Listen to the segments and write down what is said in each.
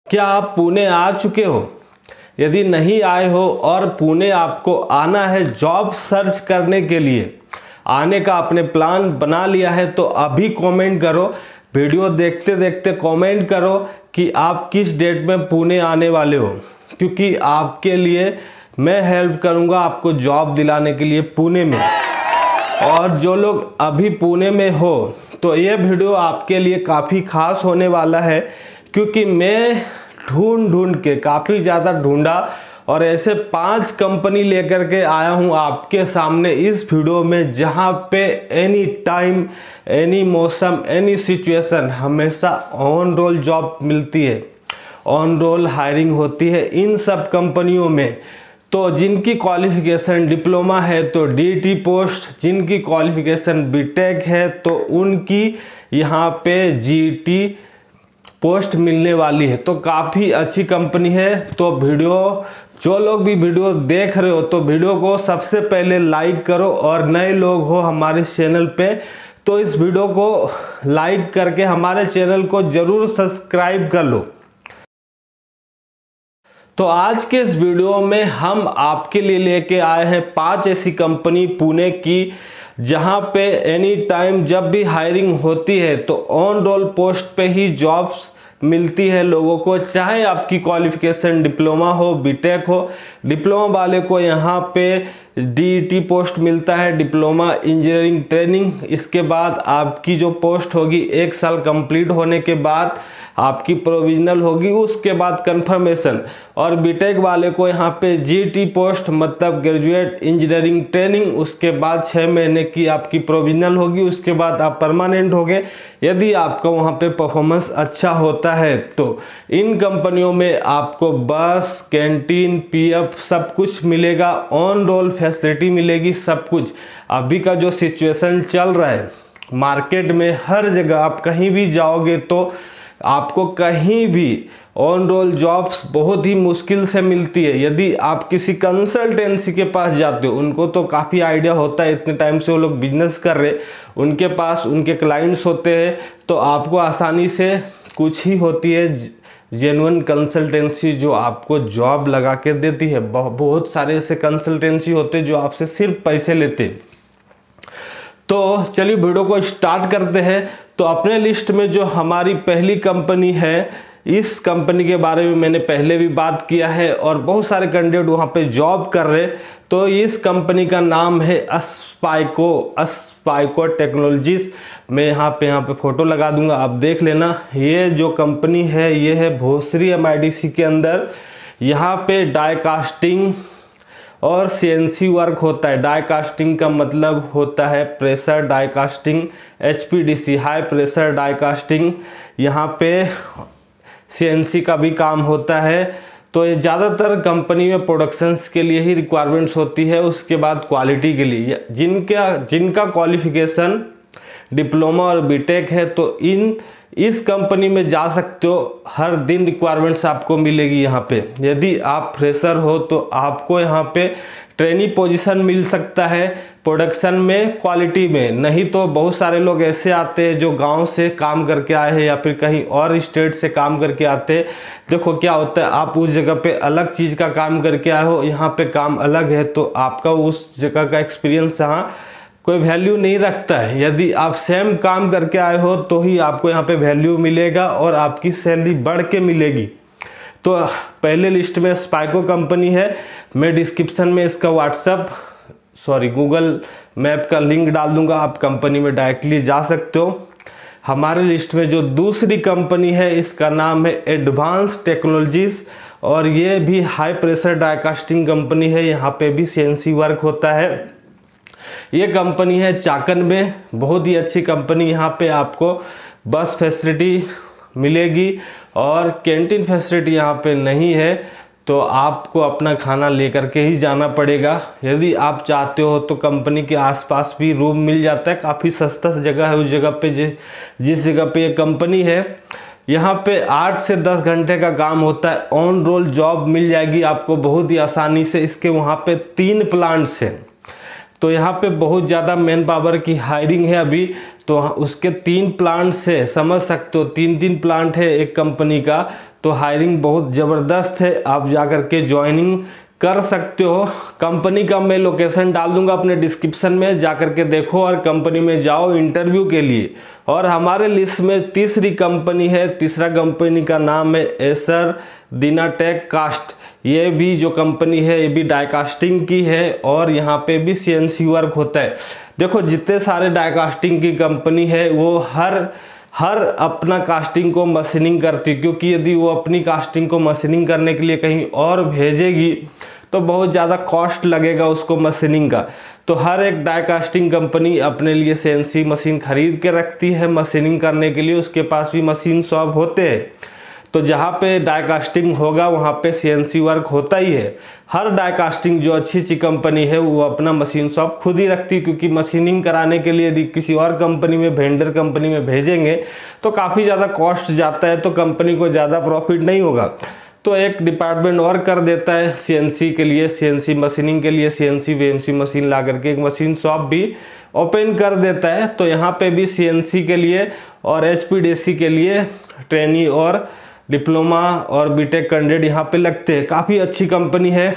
क्या आप पुणे आ चुके हो? यदि नहीं आए हो और पुणे आपको आना है जॉब सर्च करने के लिए, आने का आपने प्लान बना लिया है, तो अभी कमेंट करो। वीडियो देखते देखते कमेंट करो कि आप किस डेट में पुणे आने वाले हो, क्योंकि आपके लिए मैं हेल्प करूंगा आपको जॉब दिलाने के लिए पुणे में। और जो लोग अभी पुणे में हो तो ये वीडियो आपके लिए काफ़ी खास होने वाला है, क्योंकि मैं ढूंढ के काफ़ी ज़्यादा ढूंढा और ऐसे 5 कंपनी लेकर के आया हूँ आपके सामने इस वीडियो में, जहाँ पे एनी टाइम, एनी मौसम, एनी सिचुएशन हमेशा ऑन रोल जॉब मिलती है, ऑन रोल हायरिंग होती है इन सब कंपनियों में। तो जिनकी क्वालिफ़िकेशन डिप्लोमा है तो डीटी पोस्ट, जिनकी क्वालिफ़िकेशन बीटेक है तो उनकी यहाँ पे जीटी पोस्ट मिलने वाली है। तो काफ़ी अच्छी कंपनी है। तो जो लोग भी वीडियो देख रहे हो तो वीडियो को सबसे पहले लाइक करो, और नए लोग हो हमारे चैनल पे तो इस वीडियो को लाइक करके हमारे चैनल को ज़रूर सब्सक्राइब कर लो। तो आज के इस वीडियो में हम आपके लिए लेके आए हैं 5 ऐसी कंपनी पुणे की, जहां पे एनी टाइम जब भी हायरिंग होती है तो ऑन रोल पोस्ट पे ही जॉब्स मिलती है लोगों को, चाहे आपकी क्वालिफिकेशन डिप्लोमा हो, बीटेक हो। डिप्लोमा वाले को यहाँ पे डीटी पोस्ट मिलता है, डिप्लोमा इंजीनियरिंग ट्रेनिंग। इसके बाद आपकी जो पोस्ट होगी 1 साल कंप्लीट होने के बाद आपकी प्रोविजनल होगी, उसके बाद कंफर्मेशन। और बीटेक वाले को यहाँ पे जीटी पोस्ट मतलब ग्रेजुएट इंजीनियरिंग ट्रेनिंग, उसके बाद 6 महीने की आपकी प्रोविजनल होगी, उसके बाद आप परमानेंट होगे यदि आपका वहाँ पे परफॉर्मेंस अच्छा होता है। तो इन कंपनियों में आपको बस, कैंटीन, पीएफ सब कुछ मिलेगा, ऑन रोल फैसिलिटी मिलेगी, सब कुछ। अभी का जो सिचुएशन चल रहा है मार्केट में, हर जगह आप कहीं भी जाओगे तो आपको कहीं भी ऑन रोल जॉब्स बहुत ही मुश्किल से मिलती है। यदि आप किसी कंसल्टेंसी के पास जाते हो, उनको तो काफ़ी आइडिया होता है, इतने टाइम से वो लोग बिजनेस कर रहे, उनके पास उनके क्लाइंट्स होते हैं, तो आपको आसानी से कुछ ही होती है जेन्युइन कंसल्टेंसी जो आपको जॉब लगा के देती है। बहुत सारे ऐसे कंसल्टेंसी होते हैं जो आपसे सिर्फ पैसे लेते। तो चलिए वीडियो को स्टार्ट करते हैं। तो अपने लिस्ट में जो हमारी पहली कंपनी है, इस कंपनी के बारे में मैंने पहले भी बात किया है और बहुत सारे कैंडिडेट वहाँ पे जॉब कर रहे। तो इस कंपनी का नाम है अस्पाइको टेक्नोलॉजीज। मैं यहाँ पे फोटो लगा दूंगा, आप देख लेना। ये जो कंपनी है ये है भोसरी एमआईडीसी के अंदर। यहाँ पे डाई कास्टिंग और सीएनसी वर्क होता है। डाई कास्टिंग का मतलब होता है pressure die casting, HPDC high pressure die casting. यहाँ पे सीएनसी का भी काम होता है। तो ये ज़्यादातर कंपनी में प्रोडक्शंस के लिए ही रिक्वायरमेंट्स होती है, उसके बाद क्वालिटी के लिए। जिनका क्वालिफिकेशन डिप्लोमा और बीटेक है तो इस कंपनी में जा सकते हो। हर दिन रिक्वायरमेंट्स आपको मिलेगी यहाँ पे। यदि आप फ्रेशर हो तो आपको यहाँ पे ट्रेनी पोजीशन मिल सकता है प्रोडक्शन में, क्वालिटी में। नहीं तो बहुत सारे लोग ऐसे आते हैं जो गांव से काम करके आए हैं या फिर कहीं और स्टेट से काम करके आते हैं। देखो क्या होता है, आप उस जगह पे अलग चीज़ का काम करके आए हो, यहाँ पे काम अलग है, तो आपका उस जगह का एक्सपीरियंस यहाँ कोई वैल्यू नहीं रखता है। यदि आप सेम काम करके आए हो तो ही आपको यहाँ पे वैल्यू मिलेगा और आपकी सैलरी बढ़ के मिलेगी। तो पहले लिस्ट में स्पाइको कंपनी है। मैं डिस्क्रिप्शन में इसका गूगल मैप का लिंक डाल दूंगा, आप कंपनी में डायरेक्टली जा सकते हो। हमारे लिस्ट में जो दूसरी कंपनी है इसका नाम है एडवांस टेक्नोलॉजीज, और ये भी high pressure die casting company है। यहाँ पे भी सीएनसी वर्क होता है। ये कंपनी है चाकन में, बहुत ही अच्छी कंपनी। यहाँ पे आपको बस फैसिलिटी मिलेगी और कैंटीन फैसिलिटी यहाँ पे नहीं है, तो आपको अपना खाना लेकर के ही जाना पड़ेगा। यदि आप चाहते हो तो कंपनी के आसपास भी रूम मिल जाता है, काफ़ी सस्ता जगह है उस जगह पे जिस जगह पे ये कंपनी है। यहाँ पे 8 से 10 घंटे का काम होता है। ऑन रोल जॉब मिल जाएगी आपको बहुत ही आसानी से। इसके वहाँ पे 3 प्लांट्स हैं, तो यहाँ पे बहुत ज़्यादा मैन पावर की हायरिंग है अभी। तो उसके 3 प्लांट से समझ सकते हो, 3 प्लांट है एक कंपनी का, तो हायरिंग बहुत ज़बरदस्त है, आप जाकर के ज्वाइनिंग कर सकते हो। कंपनी का मैं लोकेशन डाल दूंगा अपने डिस्क्रिप्शन में, जाकर के देखो और कंपनी में जाओ इंटरव्यू के लिए। और हमारे लिस्ट में तीसरी कंपनी है, तीसरा कंपनी का नाम है एसर दिनाटेक कास्ट। ये भी जो कंपनी है ये भी डाई कास्टिंग की है और यहाँ पे भी CNC वर्क होता है। देखो जितने सारे डाई कास्टिंग की कंपनी है वो हर अपना कास्टिंग को मशीनिंग करती है, क्योंकि यदि वो अपनी कास्टिंग को मशीनिंग करने के लिए कहीं और भेजेगी तो बहुत ज़्यादा कॉस्ट लगेगा उसको मशीनिंग का। तो हर एक डाई कास्टिंग कंपनी अपने लिए CNC मशीन खरीद के रखती है मशीनिंग करने के लिए, उसके पास भी मशीन शॉप होते हैं। तो जहाँ पे डाई कास्टिंग होगा वहाँ पे CNC वर्क होता ही है। हर डाई कास्टिंग जो अच्छी कंपनी है वो अपना मशीन शॉप खुद ही रखती है, क्योंकि मशीनिंग कराने के लिए यदि किसी और कंपनी में वेंडर कंपनी में भेजेंगे तो काफ़ी ज़्यादा कॉस्ट जाता है, तो कंपनी को ज़्यादा प्रॉफिट नहीं होगा। तो एक डिपार्टमेंट और कर देता है CNC के लिए, CNC मशीनिंग के लिए CNC VMC मशीन ला करके एक मशीन शॉप भी ओपन कर देता है। तो यहाँ पे भी CNC के लिए और HPDC के लिए ट्रेनी और डिप्लोमा और बीटेक कैंडिडेट यहाँ पे लगते हैं। काफ़ी अच्छी कंपनी है।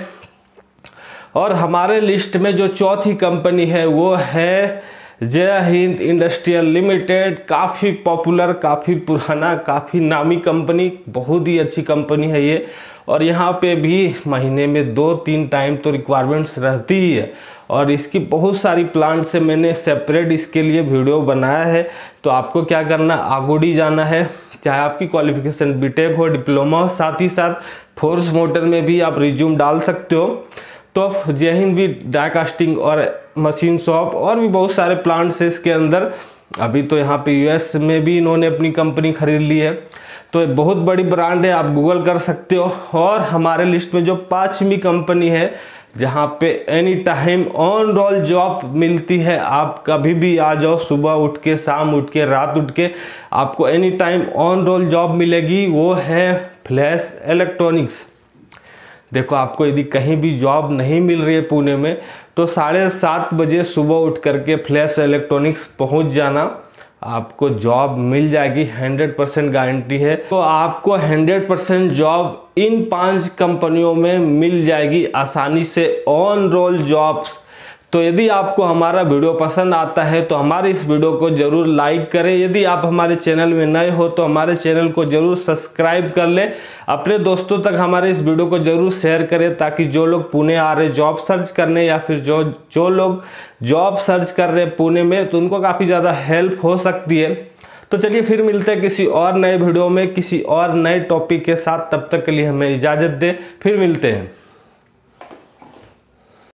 और हमारे लिस्ट में जो चौथी कंपनी है वो है जय हिंद इंडस्ट्रियल लिमिटेड। काफ़ी पॉपुलर, काफ़ी पुराना, काफ़ी नामी कंपनी, बहुत ही अच्छी कंपनी है ये। और यहाँ पे भी महीने में 2-3 टाइम तो रिक्वायरमेंट्स रहती ही है। और इसकी बहुत सारी प्लांट से मैंने सेपरेट इसके लिए वीडियो बनाया है। तो आपको क्या करना, आगोड़ी जाना है, चाहे आपकी क्वालिफिकेशन बीटेक हो, डिप्लोमा हो, साथ ही साथ फोर्स मोटर में भी आप रिज्यूम डाल सकते हो। तो जय हिंद भी डाई कास्टिंग और मशीन शॉप और भी बहुत सारे प्लांट्स है इसके अंदर। अभी तो यहाँ पे US में भी इन्होंने अपनी कंपनी खरीद ली है। तो बहुत बड़ी ब्रांड है, आप गूगल कर सकते हो। और हमारे लिस्ट में जो 5वीं कंपनी है जहाँ पे any time on roll job मिलती है, आप कभी भी आ जाओ, सुबह उठ के, शाम उठ के, रात उठ के, आपको any time on roll job मिलेगी, वो है फ्लैश इलेक्ट्रॉनिक्स। देखो आपको यदि कहीं भी जॉब नहीं मिल रही है पुणे में तो 7:30 बजे सुबह उठ करके फ्लैश इलेक्ट्रॉनिक्स पहुंच जाना, आपको जॉब मिल जाएगी, 100% गारंटी है। तो आपको 100% जॉब इन 5 कंपनियों में मिल जाएगी आसानी से, ऑन रोल जॉब्स। तो यदि आपको हमारा वीडियो पसंद आता है तो हमारे इस वीडियो को जरूर लाइक करें। यदि आप हमारे चैनल में नए हो तो हमारे चैनल को जरूर सब्सक्राइब कर लें। अपने दोस्तों तक हमारे इस वीडियो को जरूर शेयर करें, ताकि जो लोग पुणे आ रहे जॉब सर्च करने, या फिर जो लोग जॉब सर्च कर रहे हैं पुणे में, तो उनको काफ़ी ज़्यादा हेल्प हो सकती है। तो चलिए फिर मिलते हैं किसी और नए वीडियो में, किसी और नए टॉपिक के साथ। तब तक के लिए हमें इजाज़त दें, फिर मिलते हैं।